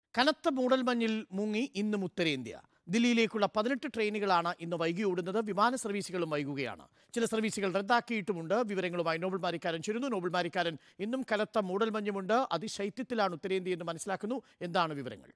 കനത്ത മൂടൽമഞ്ഞിൽ മുങ്ങി ഇന്നും ഉത്തരേന്ത്യ. ദില്ലിയിലേക്കുള്ള 18 ട്രെയിനുകളാണ് ഇന്ന് വൈകി ഓടുന്നത്. വിമാന സർവീസുകളും വൈകുകയാണ്. ചില സർവീസുകൾ റദ്ദാക്കിയിട്ടുമുണ്ട്. വിവരങ്ങളുമായി നോബൽ മാരിക്കാരൻ ചേരുന്നു. നോബൽ മാരിക്കാരൻ, ഇന്നും കനത്ത മൂടൽമഞ്ഞുമുണ്ട്. അതിശൈത്യത്തിലാണ് ഉത്തരേന്ത്യ എന്ന് മനസ്സിലാക്കുന്നു. എന്താണ് വിവരങ്ങൾ?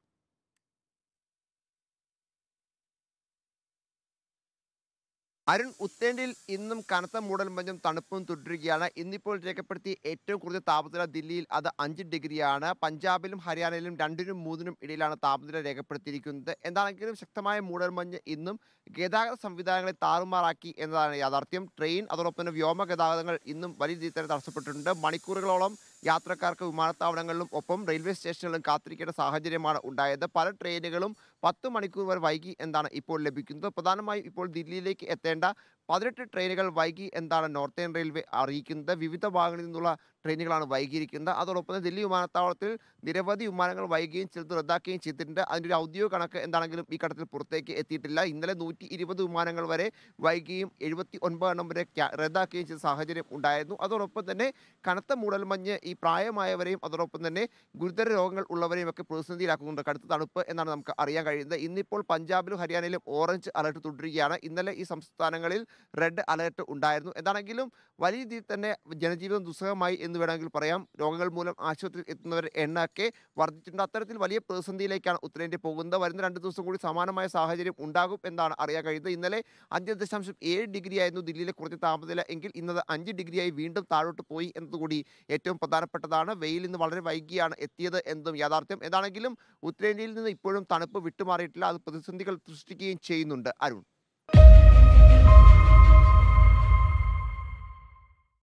അരുൺ, ഉത്തരേന്ത്യയിൽ ഇന്നും കനത്ത മൂടൽമഞ്ഞും തണുപ്പും തുടരുകയാണ്. ഇന്നിപ്പോൾ രേഖപ്പെടുത്തിയ ഏറ്റവും കൂടുതൽ താപനില ദില്ലിയിൽ അത് 5 ഡിഗ്രിയാണ്. പഞ്ചാബിലും ഹരിയാനയിലും 2നും 3നും ഇടയിലാണ് താപനില രേഖപ്പെടുത്തിയിരിക്കുന്നത്. എന്താണെങ്കിലും ശക്തമായ മൂടൽമഞ്ഞ് ഇന്നും ഗതാഗത സംവിധാനങ്ങളെ താറുമാറാക്കി എന്നതാണ് യാഥാർത്ഥ്യം. ട്രെയിൻ അതോടൊപ്പം തന്നെ വ്യോമ ഗതാഗതങ്ങൾ ഇന്നും വലിയ രീതിയിൽ തന്നെ തടസ്സപ്പെട്ടിട്ടുണ്ട്. മണിക്കൂറുകളോളം യാത്രക്കാർക്ക് വിമാനത്താവളങ്ങളിലും ഒപ്പം റെയിൽവേ സ്റ്റേഷനുകളിലും കാത്തിരിക്കേണ്ട സാഹചര്യമാണ് ഉണ്ടായത്. പല ട്രെയിനുകളും 10 മണിക്കൂർ വരെ വൈകി എന്നാണ് ഇപ്പോൾ ലഭിക്കുന്നത്. പ്രധാനമായും ഇപ്പോൾ ദില്ലിയിലേക്ക് എത്തേണ്ട 18 ട്രെയിനുകൾ വൈകി എന്നാണ് നോർത്തേൺ റെയിൽവേ അറിയിക്കുന്നത്. വിവിധ ഭാഗങ്ങളിൽ നിന്നുള്ള ട്രെയിനുകളാണ് വൈകിയിരിക്കുന്നത്. അതോടൊപ്പം തന്നെ ദില്ലി വിമാനത്താവളത്തിൽ നിരവധി വിമാനങ്ങൾ വൈകുകയും ചിലത് റദ്ദാക്കുകയും ചെയ്തിട്ടുണ്ട്. അതിൻ്റെ ഒരു ഔദ്യോഗിക കണക്ക് എന്താണെങ്കിലും ഈ ഘട്ടത്തിൽ പുറത്തേക്ക് എത്തിയിട്ടില്ല. ഇന്നലെ 120 വിമാനങ്ങൾ വരെ വൈകിയും 79 എണ്ണം വരെ റദ്ദാക്കുകയും ചെയ്ത സാഹചര്യം ഉണ്ടായിരുന്നു. അതോടൊപ്പം തന്നെ കനത്ത മൂടൽമഞ്ഞ് ഈ പ്രായമായവരെയും അതോടൊപ്പം തന്നെ ഗുരുതര രോഗങ്ങൾ ഉള്ളവരെയും ഒക്കെ പ്രതിസന്ധിയിലാക്കുന്നുണ്ട്. കടുത്ത തണുപ്പ് എന്നാണ് നമുക്ക് അറിയാൻ കഴിയുന്നത്. ഇന്നിപ്പോൾ പഞ്ചാബിലും ഹരിയാനയിലും ഓറഞ്ച് അലർട്ട് തുടരുകയാണ്. ഇന്നലെ ഈ സംസ്ഥാനങ്ങളിൽ റെഡ് അലർട്ട് ഉണ്ടായിരുന്നു. എന്താണെങ്കിലും വലിയ രീതിയിൽ തന്നെ ജനജീവിതം ദുസ്സഹമായി എന്ന് വേണമെങ്കിൽ പറയാം. രോഗങ്ങൾ മൂലം ആശുപത്രിയിൽ എത്തുന്നവരുടെ എണ്ണമൊക്കെ വർദ്ധിച്ചിട്ടുണ്ട്. അത്തരത്തിൽ വലിയ പ്രതിസന്ധിയിലേക്കാണ് ഉത്തരേന്ത്യ പോകുന്നത്. വരുന്ന 2 ദിവസം കൂടി സമാനമായ സാഹചര്യം ഉണ്ടാകും എന്നാണ് അറിയാൻ കഴിയുന്നത്. ഇന്നലെ 5.7 ഡിഗ്രി ആയിരുന്നു ദില്ലിയിലെ കുറഞ്ഞ താപനില എങ്കിൽ ഇന്നത് 5 ഡിഗ്രിയായി വീണ്ടും താഴോട്ട് പോയി എന്നതുകൂടി ഏറ്റവും പ്രധാനപ്പെട്ടതാണ്. വെയിൽ ഇന്ന് വളരെ വൈകിയാണ് എത്തിയത് എന്നതും യാഥാർത്ഥ്യം. എന്താണെങ്കിലും ഉത്തരേന്ത്യയിൽ നിന്ന് ഇപ്പോഴും തണുപ്പ് വിട്ടുമാറിയിട്ടില്ല. അത് പ്രതിസന്ധികൾ സൃഷ്ടിക്കുകയും ചെയ്യുന്നുണ്ട്. അരുൺ.